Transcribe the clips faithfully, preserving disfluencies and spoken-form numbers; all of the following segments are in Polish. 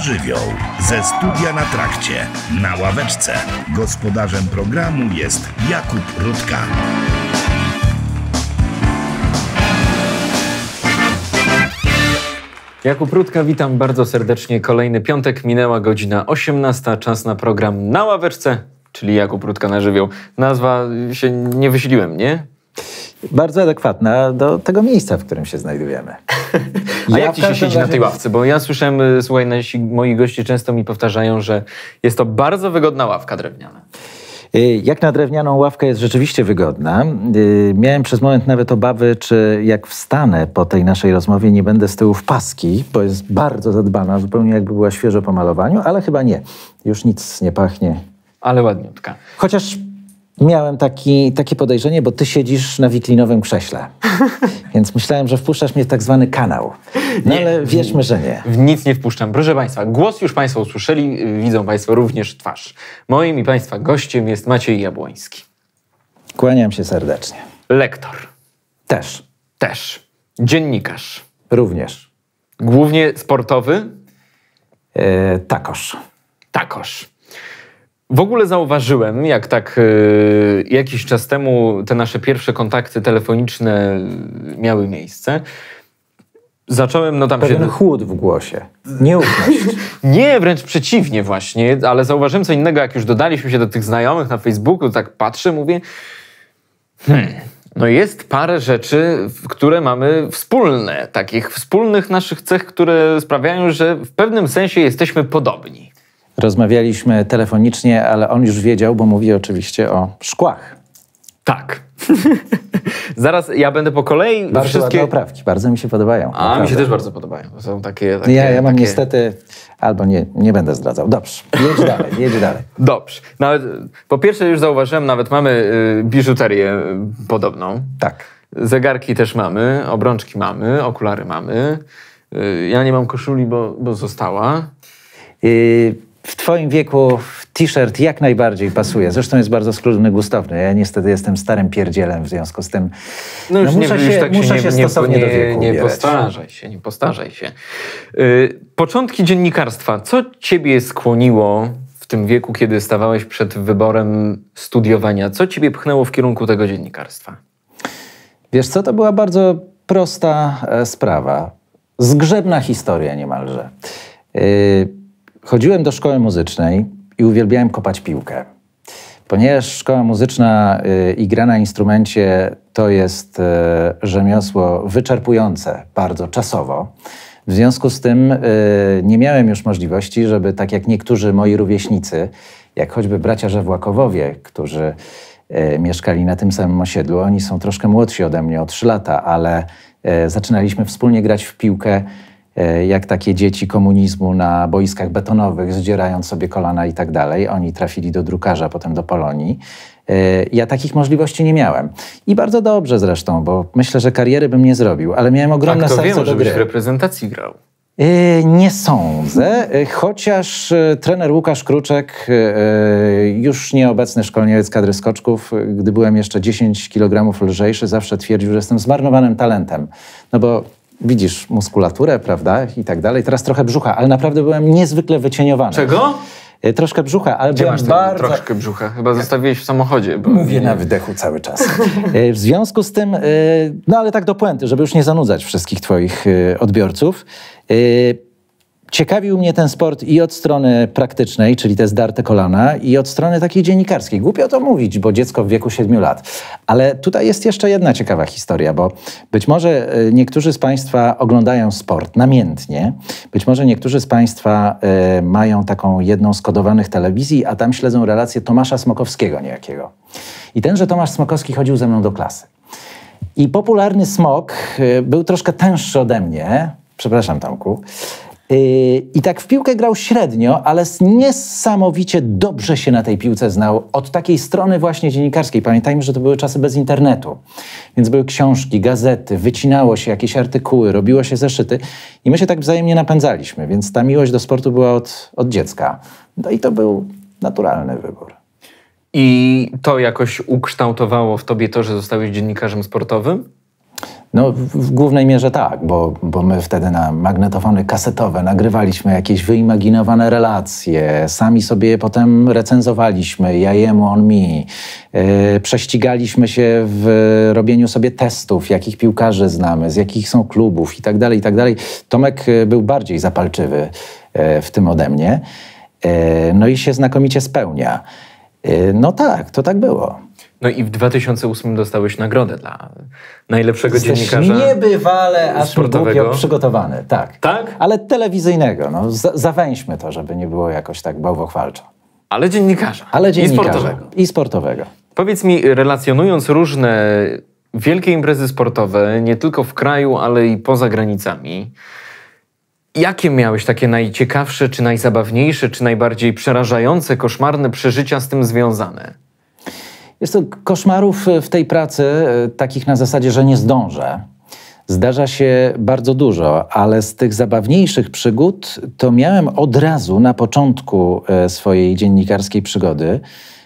żywioł. Ze studia na trakcie, na ławeczce. Gospodarzem programu jest Jakub Rutka. Jakub Rutka, witam bardzo serdecznie. Kolejny piątek, minęła godzina osiemnasta. Czas na program Na ławeczce, czyli Jakub Rutka na żywioł. Nazwa się nie wysiliłem, nie? Bardzo adekwatna do tego miejsca, w którym się znajdujemy. A ja jak ci się siedzi na tej ławce? Bo ja słyszałem, słuchaj, nasi, moi goście często mi powtarzają, że jest to bardzo wygodna ławka drewniana. Jak na drewnianą ławkę jest rzeczywiście wygodna. Miałem przez moment nawet obawy, czy jak wstanę po tej naszej rozmowie, nie będę z tyłu w paski, bo jest bardzo zadbana, zupełnie jakby była świeżo po malowaniu, ale chyba nie. Już nic nie pachnie. Ale ładniutka. Chociaż miałem taki, takie podejrzenie, bo ty siedzisz na wiklinowym krześle. Więc myślałem, że wpuszczasz mnie w tak zwany kanał. No nie, ale wierzmy, że nie. W nic nie wpuszczam. Proszę Państwa, głos już Państwo usłyszeli, widzą Państwo również twarz. Moim i Państwa gościem jest Maciej Jabłoński. Kłaniam się serdecznie. Lektor. Też. Też. Dziennikarz. Również. Głównie sportowy? E, takoż. Takoż. W ogóle zauważyłem, jak tak y, jakiś czas temu te nasze pierwsze kontakty telefoniczne miały miejsce. Zacząłem, no tam Pewien się... chłód w głosie. Nieufność. Nie, wręcz przeciwnie właśnie, ale zauważyłem co innego, jak już dodaliśmy się do tych znajomych na Facebooku, tak patrzę, mówię, hmm, no jest parę rzeczy, które mamy wspólne, takich wspólnych naszych cech, które sprawiają, że w pewnym sensie jesteśmy podobni. Rozmawialiśmy telefonicznie, ale on już wiedział, bo mówi oczywiście o szkłach. Tak. Zaraz ja będę po kolei... Bardzo wszystkie... ładne oprawki, bardzo mi się podobają. A, naprawdę. mi się też bardzo podobają. To są takie... takie ja ja mam takie... niestety... Albo nie, nie będę zdradzał. Dobrze, jedź dalej, jedź dalej. Dobrze. Nawet, po pierwsze już zauważyłem, nawet mamy y, biżuterię y, podobną. Tak. Zegarki też mamy, obrączki mamy, okulary mamy. Y, ja nie mam koszuli, bo, bo została. Yy... W twoim wieku t-shirt jak najbardziej pasuje. Zresztą jest bardzo schludny, gustowny. Ja niestety jestem starym pierdzielem, w związku z tym no już no, nie, muszę już się, tak muszę się, się nie, stosownie nie, do wieku nie ubierać. postarzaj się, nie postarzaj się. Yy, początki dziennikarstwa. Co ciebie skłoniło w tym wieku, kiedy stawałeś przed wyborem studiowania? Co ciebie pchnęło w kierunku tego dziennikarstwa? Wiesz co, to była bardzo prosta e, sprawa. Zgrzebna historia niemalże. Yy, Chodziłem do szkoły muzycznej i uwielbiałem kopać piłkę. Ponieważ szkoła muzyczna y, i gra na instrumencie to jest y, rzemiosło wyczerpujące bardzo czasowo, w związku z tym y, nie miałem już możliwości, żeby tak jak niektórzy moi rówieśnicy, jak choćby bracia Żewłakowowie, którzy y, mieszkali na tym samym osiedlu, oni są troszkę młodsi ode mnie o trzy lata, ale y, zaczynaliśmy wspólnie grać w piłkę jak takie dzieci komunizmu na boiskach betonowych, zdzierając sobie kolana i tak dalej. Oni trafili do drukarza, potem do Polonii. Ja takich możliwości nie miałem. I bardzo dobrze zresztą, bo myślę, że kariery bym nie zrobił, ale miałem ogromne serce do gry. A kto wie, może byś w reprezentacji grał? Nie sądzę, chociaż trener Łukasz Kruczek, już nieobecny szkoleniowiec kadry skoczków, gdy byłem jeszcze dziesięć kilogramów lżejszy, zawsze twierdził, że jestem zmarnowanym talentem. No bo widzisz muskulaturę, prawda, i tak dalej. Teraz trochę brzucha, ale naprawdę byłem niezwykle wycieniowany. Czego? E, troszkę brzucha, ale Gdzie byłem masz bardzo... troszkę brzucha? Chyba zostawiłeś w samochodzie. Bo... Mówię na wydechu cały czas. E, w związku z tym, e, no ale tak do puenty, żeby już nie zanudzać wszystkich twoich e, odbiorców. E, Ciekawił mnie ten sport i od strony praktycznej, czyli te zdarte kolana, i od strony takiej dziennikarskiej. Głupio to mówić, bo dziecko w wieku siedmiu lat. Ale tutaj jest jeszcze jedna ciekawa historia, bo być może niektórzy z Państwa oglądają sport namiętnie, być może niektórzy z Państwa y, mają taką jedną z kodowanych telewizji, a tam śledzą relację Tomasza Smokowskiego niejakiego. I tenże Tomasz Smokowski chodził ze mną do klasy. I popularny Smok y, był troszkę tęższy ode mnie, przepraszam Tomku, I tak w piłkę grał średnio, ale niesamowicie dobrze się na tej piłce znał od takiej strony właśnie dziennikarskiej. Pamiętajmy, że to były czasy bez internetu, więc były książki, gazety, wycinało się jakieś artykuły, robiło się zeszyty i my się tak wzajemnie napędzaliśmy, więc ta miłość do sportu była od, od dziecka. No i to był naturalny wybór. I to jakoś ukształtowało w tobie to, że zostałeś dziennikarzem sportowym? No w, w głównej mierze tak, bo, bo my wtedy na magnetofony kasetowe nagrywaliśmy jakieś wyimaginowane relacje, sami sobie je potem recenzowaliśmy, ja jemu, on mi. Yy, prześcigaliśmy się w robieniu sobie testów, jakich piłkarzy znamy, z jakich są klubów i tak dalej, i tak dalej. Tomek był bardziej zapalczywy yy, w tym ode mnie. Yy, no i się znakomicie spełnia. Yy, no tak, to tak było. No i w dwa tysiące ósmym dostałeś nagrodę dla najlepszego Jesteś dziennikarza niebywale aż mi głupio przygotowany, tak. Tak? Ale telewizyjnego, no z- zawęźmy to, żeby nie było jakoś tak bałwochwalczo. Ale dziennikarza. Ale dziennikarza. I sportowego. I sportowego. Powiedz mi, relacjonując różne wielkie imprezy sportowe, nie tylko w kraju, ale i poza granicami, jakie miałeś takie najciekawsze, czy najzabawniejsze, czy najbardziej przerażające, koszmarne przeżycia z tym związane? Jest to koszmarów w tej pracy, takich na zasadzie, że nie zdążę. Zdarza się bardzo dużo, ale z tych zabawniejszych przygód to miałem od razu na początku swojej dziennikarskiej przygody.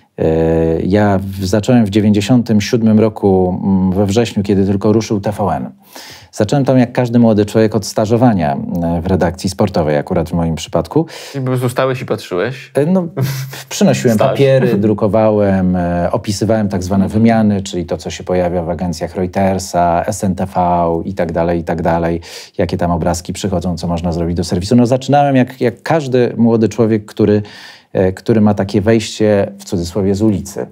Ja zacząłem w dziewięćdziesiątym siódmym roku we wrześniu, kiedy tylko ruszył T V N. Zacząłem tam jak każdy młody człowiek od stażowania w redakcji sportowej, akurat w moim przypadku. Czyli po prostu stałeś i patrzyłeś? No, przynosiłem Staż. papiery, drukowałem, opisywałem tak zwane wymiany, czyli to, co się pojawia w agencjach Reutersa, S N T V i tak dalej, i tak dalej. Jakie tam obrazki przychodzą, co można zrobić do serwisu. No zaczynałem jak, jak każdy młody człowiek, który, który ma takie wejście, w cudzysłowie, z ulicy,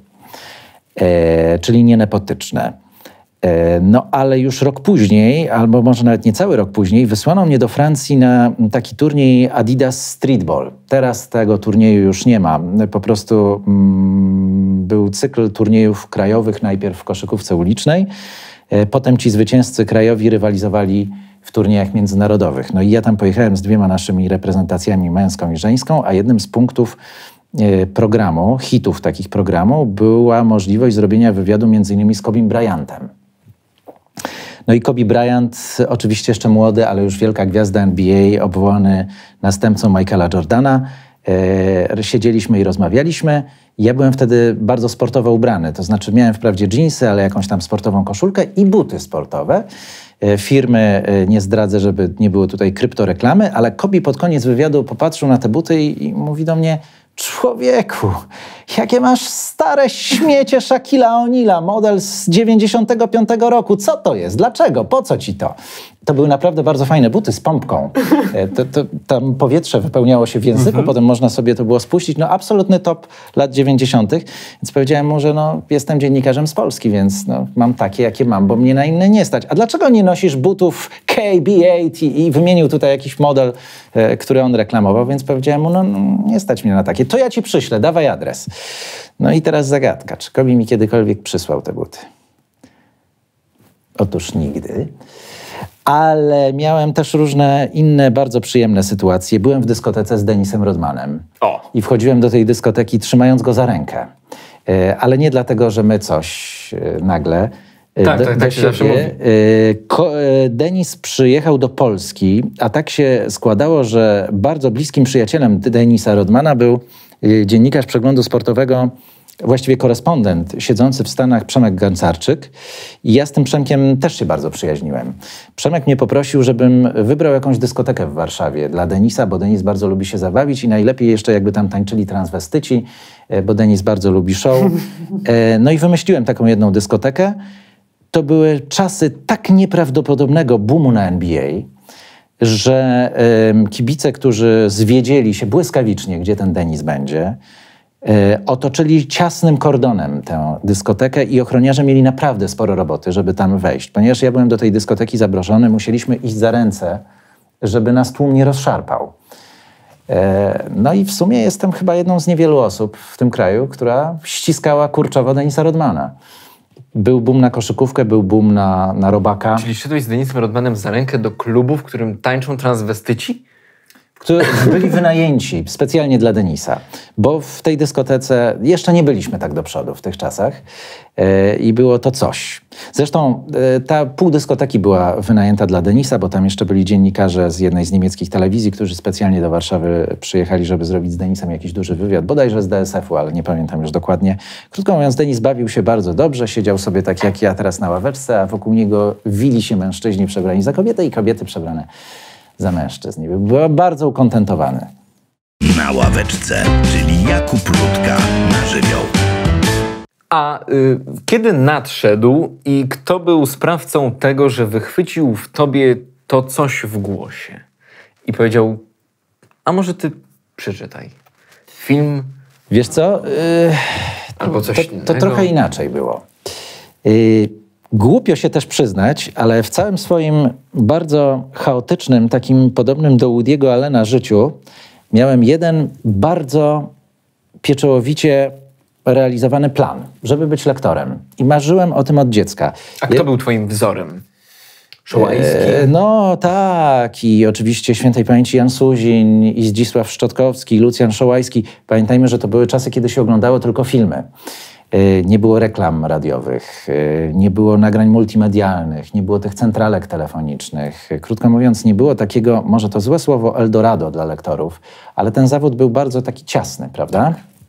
e, czyli nie nepotyczne. No ale już rok później, albo może nawet niecały rok później, wysłano mnie do Francji na taki turniej Adidas Streetball. Teraz tego turnieju już nie ma. Po prostu mm, był cykl turniejów krajowych, najpierw w koszykówce ulicznej, potem ci zwycięzcy krajowi rywalizowali w turniejach międzynarodowych. No i ja tam pojechałem z dwiema naszymi reprezentacjami, męską i żeńską, a jednym z punktów programu, hitów takich programu, była możliwość zrobienia wywiadu między innymi z Kobim Bryantem. No i Kobe Bryant, oczywiście jeszcze młody, ale już wielka gwiazda N B A, obwołany następcą Michaela Jordana. E, siedzieliśmy i rozmawialiśmy. Ja byłem wtedy bardzo sportowo ubrany, to znaczy miałem wprawdzie dżinsy, ale jakąś tam sportową koszulkę i buty sportowe. E, firmy e, nie zdradzę, żeby nie było tutaj kryptoreklamy, ale Kobe pod koniec wywiadu popatrzył na te buty i, i mówi do mnie: człowieku, jakie masz stare śmiecie Shaquilla O'Neala, model z dziewięćdziesiątego piątego roku. Co to jest? Dlaczego? Po co ci to? To były naprawdę bardzo fajne buty z pompką. To, to, tam powietrze wypełniało się w języku, mm-hmm. potem można sobie to było spuścić. No absolutny top lat dziewięćdziesiątych. Więc powiedziałem mu, że no, jestem dziennikarzem z Polski, więc no, mam takie, jakie mam, bo mnie na inne nie stać. A dlaczego nie nosisz butów K B osiem? I wymienił tutaj jakiś model, e, który on reklamował, więc powiedziałem mu, no, no nie stać mnie na takie. To ja ci przyślę, dawaj adres. No i teraz zagadka. Czy Kobe mi kiedykolwiek przysłał te buty? Otóż nigdy. Ale miałem też różne inne bardzo przyjemne sytuacje. Byłem w dyskotece z Dennisem Rodmanem. O. I wchodziłem do tej dyskoteki trzymając go za rękę. E, ale nie dlatego, że my coś e, nagle... E, tak, do, tak, do tak się zawsze mówi. E, ko, e, Dennis przyjechał do Polski, a tak się składało, że bardzo bliskim przyjacielem Dennisa Rodmana był e, dziennikarz przeglądu sportowego, właściwie korespondent siedzący w Stanach, Przemek Gancarczyk. I ja z tym Przemkiem też się bardzo przyjaźniłem. Przemek mnie poprosił, żebym wybrał jakąś dyskotekę w Warszawie dla Dennisa, bo Dennis bardzo lubi się zabawić i najlepiej jeszcze jakby tam tańczyli transwestyci, bo Dennis bardzo lubi show. No i wymyśliłem taką jedną dyskotekę. To były czasy tak nieprawdopodobnego boomu na N B A, że kibice, którzy zwiedzieli się błyskawicznie, gdzie ten Dennis będzie, otoczyli ciasnym kordonem tę dyskotekę i ochroniarze mieli naprawdę sporo roboty, żeby tam wejść. Ponieważ ja byłem do tej dyskoteki zaproszony, musieliśmy iść za ręce, żeby nas tłum nie rozszarpał. No i w sumie jestem chyba jedną z niewielu osób w tym kraju, która ściskała kurczowo Dennisa Rodmana. Był boom na koszykówkę, był boom na, na robaka. Czyli szedłeś z Dennisem Rodmanem za rękę do klubu, w którym tańczą transwestyci? którzy byli wynajęci specjalnie dla Denisa, bo w tej dyskotece jeszcze nie byliśmy tak do przodu w tych czasach e, i było to coś. Zresztą e, ta pół dyskoteki była wynajęta dla Denisa, bo tam jeszcze byli dziennikarze z jednej z niemieckich telewizji, którzy specjalnie do Warszawy przyjechali, żeby zrobić z Denisem jakiś duży wywiad, bodajże z D S F u, ale nie pamiętam już dokładnie. Krótko mówiąc, Denis bawił się bardzo dobrze, siedział sobie tak jak ja teraz na ławeczce, a wokół niego wili się mężczyźni przebrani za kobiety i kobiety przebrane za mężczyzn. Byłem bardzo ukontentowany. Na ławeczce, czyli Jakub Rutka na żywioł. A y, kiedy nadszedł i kto był sprawcą tego, że wychwycił w tobie to coś w głosie i powiedział, a może ty przeczytaj film? Wiesz co? Yy, Albo coś to, innego. To trochę inaczej było. Yy, Głupio się też przyznać, ale w całym swoim bardzo chaotycznym, takim podobnym do Woody'ego Allena życiu miałem jeden bardzo pieczołowicie realizowany plan, żeby być lektorem. I marzyłem o tym od dziecka. A kto Ja... był twoim wzorem? Szołajski? E, no tak, i oczywiście świętej pamięci Jan Suzin, i Zdzisław Szczotkowski, i Lucjan Szołajski. Pamiętajmy, że to były czasy, kiedy się oglądało tylko filmy. Nie było reklam radiowych, nie było nagrań multimedialnych, nie było tych centralek telefonicznych. Krótko mówiąc, nie było takiego, może to złe słowo, Eldorado dla lektorów, ale ten zawód był bardzo taki ciasny, prawda?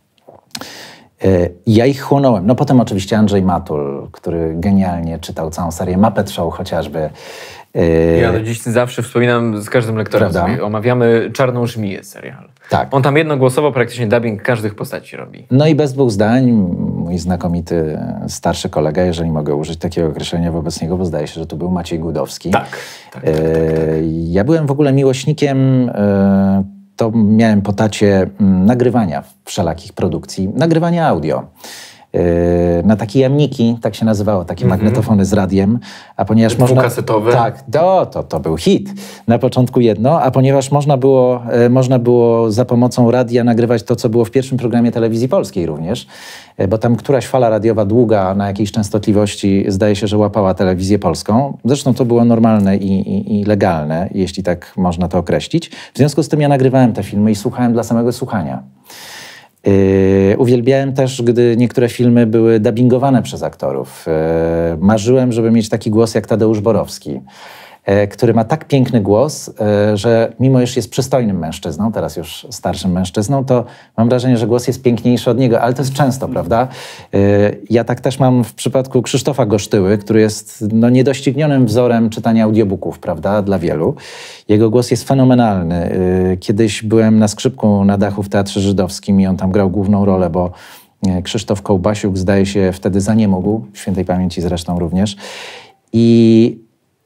Ja ich chłonąłem. No potem oczywiście Andrzej Matul, który genialnie czytał całą serię Muppet Show chociażby. Ja do dziś zawsze wspominam z każdym lektorem sobie. Omawiamy Czarną Żmiję serial. Tak. On tam jednogłosowo praktycznie dubbing każdych postaci robi. No i bez dwóch zdań mój znakomity starszy kolega, jeżeli mogę użyć takiego określenia wobec niego, bo zdaje się, że to był Maciej Gudowski. Tak. tak, tak, tak, tak. Ja byłem w ogóle miłośnikiem, to miałem po tacie nagrywania wszelakich produkcji, nagrywania audio. Na takie jamniki, tak się nazywało, takie mm-hmm. magnetofony z radiem, a ponieważ można... Dwukasetowe? Tak, to, to, to był hit. Na początku jedno, a ponieważ można było, można było za pomocą radia nagrywać to, co było w pierwszym programie telewizji polskiej również, bo tam któraś fala radiowa długa na jakiejś częstotliwości, zdaje się, że łapała telewizję polską. Zresztą to było normalne i, i, i legalne, jeśli tak można to określić. W związku z tym ja nagrywałem te filmy i słuchałem dla samego słuchania. Yy, uwielbiałem też, gdy niektóre filmy były dubbingowane przez aktorów. Yy, marzyłem, żeby mieć taki głos jak Tadeusz Borowski, yy, który ma tak piękny głos, yy, że mimo iż jest przystojnym mężczyzną, teraz już starszym mężczyzną, to mam wrażenie, że głos jest piękniejszy od niego, ale to jest często, prawda? Yy, ja tak też mam w przypadku Krzysztofa Gosztyły, który jest no, niedoścignionym wzorem czytania audiobooków, prawda, dla wielu. Jego głos jest fenomenalny. Kiedyś byłem na skrzypku na dachu w Teatrze Żydowskim i on tam grał główną rolę, bo Krzysztof Kołbasiuk zdaje się wtedy zaniemógł, świętej pamięci zresztą również. I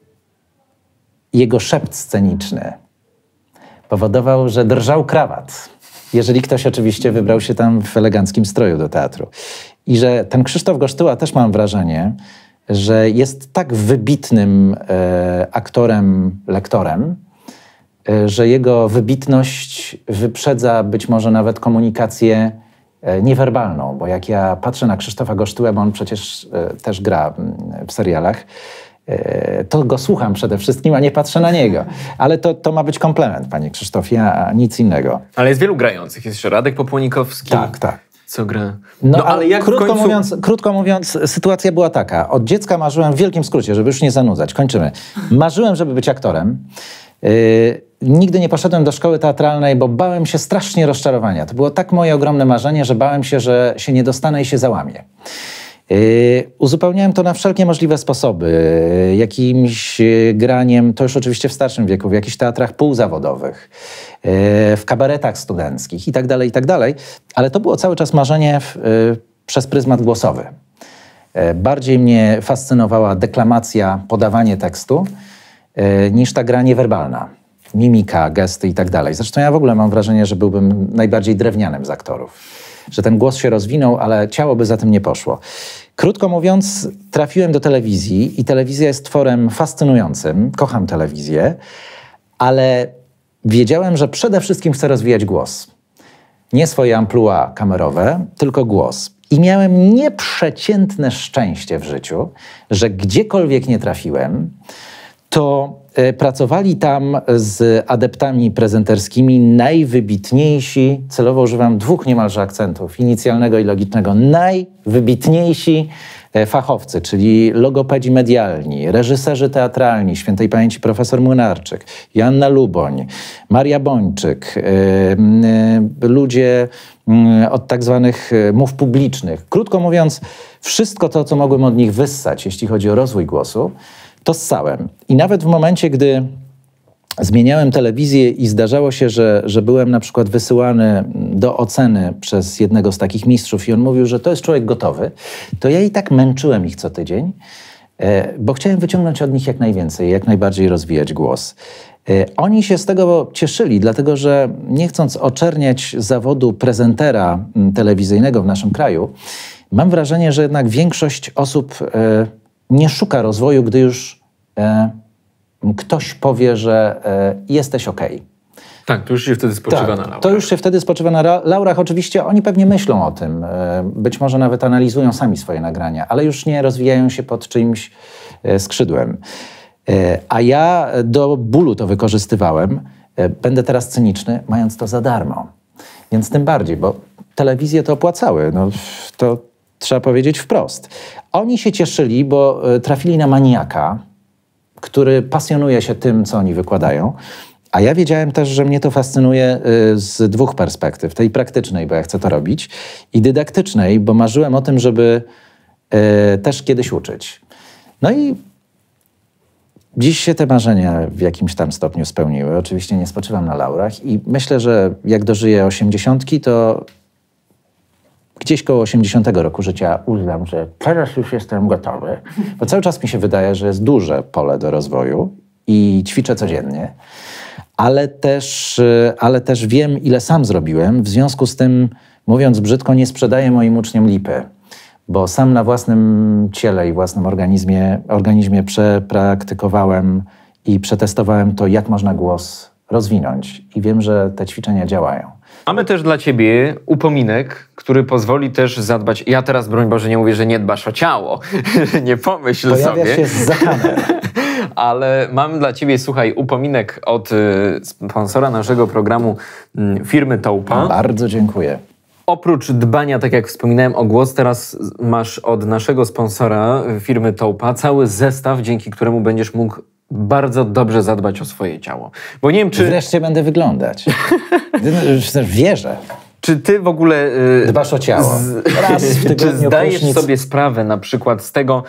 jego szept sceniczny powodował, że drżał krawat, jeżeli ktoś oczywiście wybrał się tam w eleganckim stroju do teatru. I że ten Krzysztof Gosztyła też mam wrażenie, że jest tak wybitnym e, aktorem, lektorem, e, że jego wybitność wyprzedza być może nawet komunikację e, niewerbalną, bo jak ja patrzę na Krzysztofa Gosztyłę, bo on przecież e, też gra w serialach, e, to go słucham przede wszystkim, a nie patrzę na niego. Ale to, to ma być komplement, panie Krzysztofie, a nic innego. Ale jest wielu grających. Jest jeszcze Radek Popłonikowski. Tak, tak. Co gra? No, no ale jak krótko, końcu... mówiąc, krótko mówiąc, sytuacja była taka. Od dziecka marzyłem, w wielkim skrócie, żeby już nie zanudzać, kończymy. Marzyłem, żeby być aktorem. Yy, nigdy nie poszedłem do szkoły teatralnej, bo bałem się strasznie rozczarowania. To było tak moje ogromne marzenie, że bałem się, że się nie dostanę i się załamię. Yy, uzupełniałem to na wszelkie możliwe sposoby. Yy, jakimś yy, graniem, to już oczywiście w starszym wieku, w jakichś teatrach półzawodowych, yy, w kabaretach studenckich i tak dalej, i tak dalej. Ale to było cały czas marzenie w, yy, przez pryzmat głosowy. Yy, bardziej mnie fascynowała deklamacja, podawanie tekstu, yy, niż ta gra niewerbalna. Mimika, gesty i tak dalej. Zresztą ja w ogóle mam wrażenie, że byłbym najbardziej drewnianym z aktorów. Że ten głos się rozwinął, ale ciało by za tym nie poszło. Krótko mówiąc, trafiłem do telewizji i telewizja jest tworem fascynującym. Kocham telewizję, ale wiedziałem, że przede wszystkim chcę rozwijać głos. Nie swoje amplua kamerowe, tylko głos. I miałem nieprzeciętne szczęście w życiu, że gdziekolwiek nie trafiłem, to e, pracowali tam z adeptami prezenterskimi najwybitniejsi, celowo używam dwóch niemalże akcentów, inicjalnego i logicznego, najwybitniejsi e, fachowcy, czyli logopedzi medialni, reżyserzy teatralni, świętej pamięci profesor Młynarczyk, Joanna Luboń, Maria Bończyk, e, e, ludzie e, od tak zwanych e, mów publicznych. Krótko mówiąc, wszystko to, co mogłem od nich wyssać, jeśli chodzi o rozwój głosu, to ssałem. I nawet w momencie, gdy zmieniałem telewizję i zdarzało się, że, że byłem na przykład wysyłany do oceny przez jednego z takich mistrzów i on mówił, że to jest człowiek gotowy, to ja i tak męczyłem ich co tydzień, bo chciałem wyciągnąć od nich jak najwięcej, jak najbardziej rozwijać głos. Oni się z tego cieszyli, dlatego że nie chcąc oczerniać zawodu prezentera telewizyjnego w naszym kraju, mam wrażenie, że jednak większość osób nie szuka rozwoju, gdy już e, ktoś powie, że e, jesteś okej. Tak, to już się wtedy spoczywa tak, na laurach. To już się wtedy spoczywa na laurach. Oczywiście oni pewnie myślą o tym. E, być może nawet analizują sami swoje nagrania, ale już nie rozwijają się pod czyimś e, skrzydłem. E, a ja do bólu to wykorzystywałem. E, będę teraz cyniczny, mając to za darmo. Więc tym bardziej, bo telewizje to opłacały. No, to trzeba powiedzieć wprost. Oni się cieszyli, bo trafili na maniaka, który pasjonuje się tym, co oni wykładają. A ja wiedziałem też, że mnie to fascynuje z dwóch perspektyw. Tej praktycznej, bo ja chcę to robić, i dydaktycznej, bo marzyłem o tym, żeby też kiedyś uczyć. No i dziś się te marzenia w jakimś tam stopniu spełniły. Oczywiście nie spoczywam na laurach i myślę, że jak dożyję osiemdziesiątki, to gdzieś koło osiemdziesiątego roku życia uznam, że teraz już jestem gotowy. Bo cały czas mi się wydaje, że jest duże pole do rozwoju i ćwiczę codziennie, ale też, ale też wiem, ile sam zrobiłem. W związku z tym, mówiąc brzydko, nie sprzedaję moim uczniom lipy, bo sam na własnym ciele i własnym organizmie, organizmie przepraktykowałem i przetestowałem to, jak można głos rozwinąć. I wiem, że te ćwiczenia działają. Mamy też dla ciebie upominek, który pozwoli też zadbać... Ja teraz, broń Boże, nie mówię, że nie dbasz o ciało. Nie pomyśl Pojawia sobie. Pojawia się zza kamer. Ale mam dla ciebie, słuchaj, upominek od y, sponsora naszego programu, y, firmy Toupa. Bardzo dziękuję. Oprócz dbania, tak jak wspominałem, o głos, teraz masz od naszego sponsora, firmy Toupa, cały zestaw, dzięki któremu będziesz mógł bardzo dobrze zadbać o swoje ciało. Bo nie wiem, czy... Wreszcie będę wyglądać. Wierzę. Czy ty w ogóle... Yy, Dbasz o ciało. Z, Raz w tygodniu czy zdajesz prysznic. sobie sprawę na przykład z tego,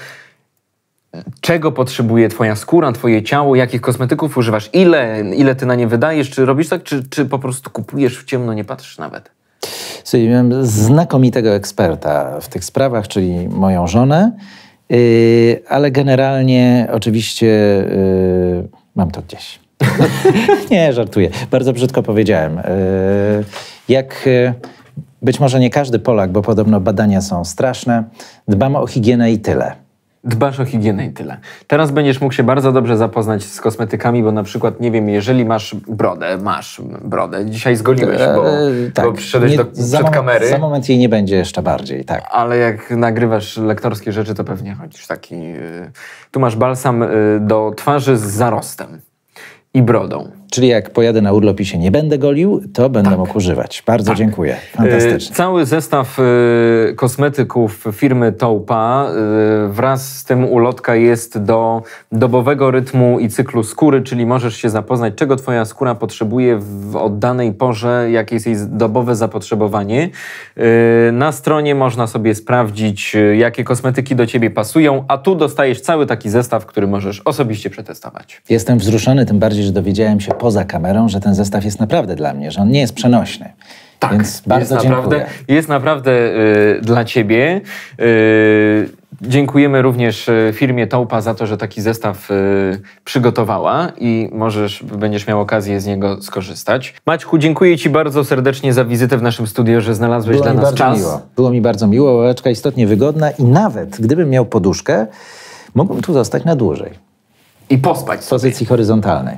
czego potrzebuje twoja skóra, twoje ciało, jakich kosmetyków używasz, ile, ile ty na nie wydajesz, czy robisz tak, czy, czy po prostu kupujesz w ciemno, nie patrzysz nawet? Słuchaj, miałem znakomitego eksperta w tych sprawach, czyli moją żonę, yy, ale generalnie oczywiście yy, mam to gdzieś. Nie, żartuję. Bardzo brzydko powiedziałem. Yy, jak yy, być może nie każdy Polak, bo podobno badania są straszne, dbamy o higienę i tyle. Dbasz o higienę i tyle. Teraz będziesz mógł się bardzo dobrze zapoznać z kosmetykami, bo na przykład, nie wiem, jeżeli masz brodę, masz brodę, dzisiaj zgoliłeś, bo, eee, tak. bo przyszedłeś nie, do, za przed moment, kamery. Za moment jej nie będzie jeszcze bardziej, tak. Ale jak nagrywasz lektorskie rzeczy, to pewnie chodzisz taki... Yy, tu masz balsam yy, do twarzy z zarostem i brodą. Czyli jak pojadę na urlop i się nie będę golił, to będę tak. mógł używać. Bardzo tak. dziękuję. Fantastycznie. Yy, cały zestaw yy, kosmetyków firmy Toupa yy, wraz z tym ulotka jest do dobowego rytmu i cyklu skóry, czyli możesz się zapoznać, czego twoja skóra potrzebuje w oddanej porze, jakie jest jej dobowe zapotrzebowanie. Yy, na stronie można sobie sprawdzić, yy, jakie kosmetyki do ciebie pasują, a tu dostajesz cały taki zestaw, który możesz osobiście przetestować. Jestem wzruszony, tym bardziej, że dowiedziałem się poza kamerą, że ten zestaw jest naprawdę dla mnie, że on nie jest przenośny. Tak, więc bardzo jest dziękuję. Naprawdę, jest naprawdę y, dla ciebie. Y, dziękujemy również firmie Toupa za to, że taki zestaw y, przygotowała i możesz, będziesz miał okazję z niego skorzystać. Maćku, dziękuję ci bardzo serdecznie za wizytę w naszym studiu, że znalazłeś Było dla mi nas bardzo czas. Miło. Było mi bardzo miło, ławeczka istotnie wygodna i nawet gdybym miał poduszkę, mógłbym tu zostać na dłużej. I pospać W pozycji horyzontalnej.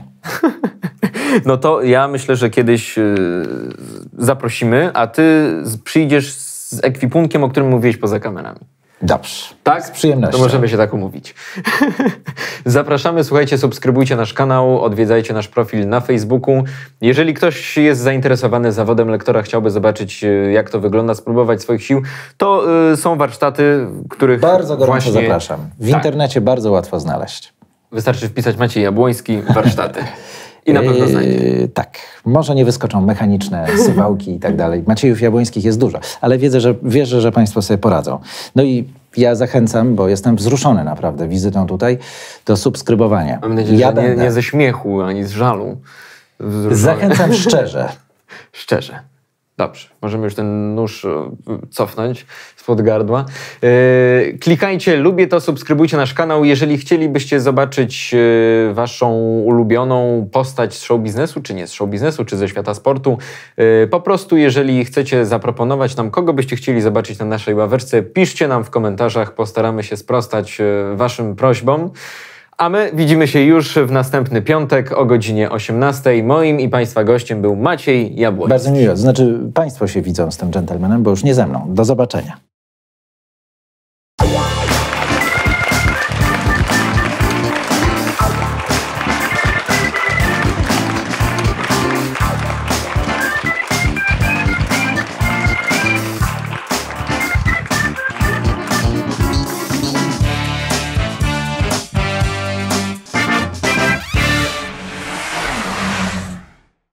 No to ja myślę, że kiedyś y, zaprosimy, a ty przyjdziesz z ekwipunkiem, o którym mówiłeś poza kamerami. Dobrze. Tak? Z przyjemnością. To możemy się tak umówić. Zapraszamy, słuchajcie, subskrybujcie nasz kanał, odwiedzajcie nasz profil na Facebooku. Jeżeli ktoś jest zainteresowany zawodem lektora, chciałby zobaczyć, jak to wygląda, spróbować swoich sił, to y, są warsztaty, których Bardzo gorąco właśnie... zapraszam. W tak. internecie bardzo łatwo znaleźć. Wystarczy wpisać Maciej Jabłoński, warsztaty. I na pewno znajdzie. Yy, tak. Może nie wyskoczą mechaniczne suwałki i tak dalej. Maciejów Jabłońskich jest dużo, ale wiedzę, że, wierzę, że Państwo sobie poradzą. No i ja zachęcam, bo jestem wzruszony naprawdę wizytą tutaj, do subskrybowania. Mam nadzieję, ja że nie, będę. nie ze śmiechu, ani z żalu. Wzruszony. Zachęcam szczerze. Szczerze. Dobrze, możemy już ten nóż e, cofnąć spod gardła. E, klikajcie, lubię to, subskrybujcie nasz kanał. Jeżeli chcielibyście zobaczyć e, waszą ulubioną postać z show biznesu, czy nie z show biznesu, czy ze świata sportu, e, po prostu jeżeli chcecie zaproponować nam, kogo byście chcieli zobaczyć na naszej ławeczce, piszcie nam w komentarzach, postaramy się sprostać e, waszym prośbom. A my widzimy się już w następny piątek o godzinie osiemnastej. Moim i Państwa gościem był Maciej Jabłoński. Bardzo miło. Znaczy, Państwo się widzą z tym dżentelmenem, bo już nie ze mną. Do zobaczenia.